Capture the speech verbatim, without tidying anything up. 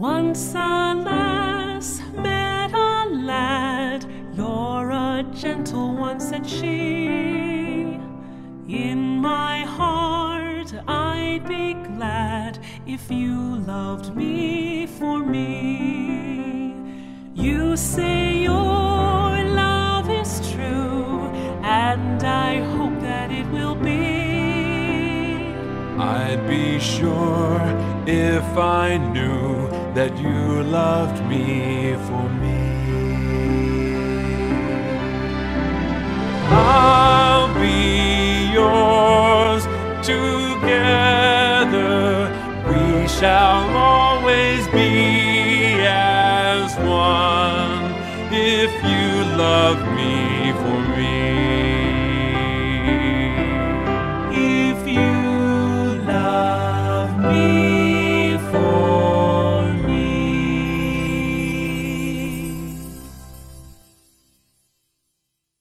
Once a lass met a lad, "You're a gentle one," said she. "In my heart I'd be glad if you loved me for me. You say your love is true, and I hope that it will be. I'd be sure if I knew that you loved me for me. I'll be yours together. We shall always be as one if you love me for me. If you